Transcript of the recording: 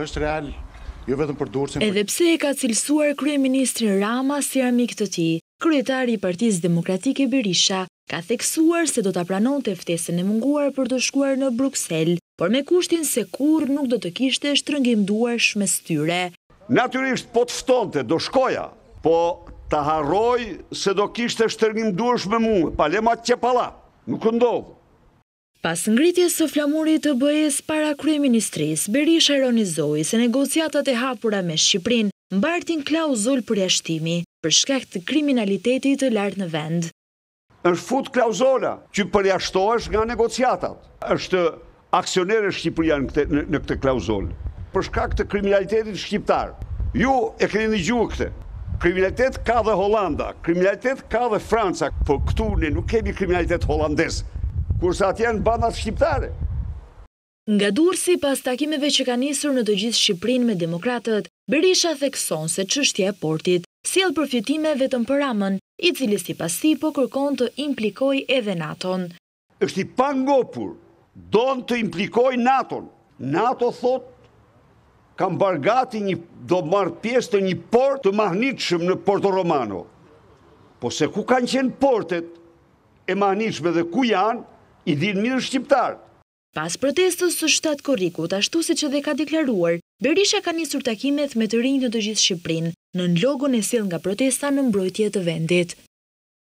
Është real, jo vetëm për Durrësin. Edhe pse e ka cilësuar kryeministrin Rama si armik të tij, kryetari i Partisë Demokratike Berisha ka theksuar se do ta pranonte ftesën e munguar për të shkuar në Bruksel, por me kushtin se kurrë nuk do të kishte shtrëngim duarsh mes tyre. Natyrisht po të ftonte, do shkoja, po ta harroj se do kishte shtrëngim duarsh me mua, palema qepalla, nuk ndodh. Pas ngritjes së flamurit të BE-s para kryeministrisë, Berisha ironizoi se negociatat e hapura me Shqipërinë mbartin klauzul përjashtimi për shkak të kriminalitetit të lartë në vend. Është fut klauzola që përjashtohesh nga negociatat. Është aksioner e Shqipëria në këtë klauzol, për shkak të kriminalitetit shqiptar. Ju e keni dëgjuar këtë. Kriminalitet ka dhe Hollanda, kriminalitet ka dhe Franca, po këtu ne nuk kemi kriminalitet holandez, kurse atje janë bandat shqiptare. Nga Durrësi, pas takimeve që ka nisur në të gjithë Shqipërinë me demokratët, Berisha thekson se çështja e portit sjell përfitime vetëm për Ramën, i cili sipas tij po kërkon të implikojë edhe NATO-n. Është i pangopur, don të implikojë NATO-n. NATO thot ka mbar gati do marr pjesë të një port të mahnitshëm në Porto Romano. Po se ku kanë qenë portet e mahnitshme dhe ku janë, i din mirë shqiptar. Pas protestës së 7 korrikut, ashtu siç edhe ka deklaruar, Berisha ka nisur takimet me të rinj në të gjithë Shqipërinë, nën logon e sjell nga protesta në mbrojtje të vendit.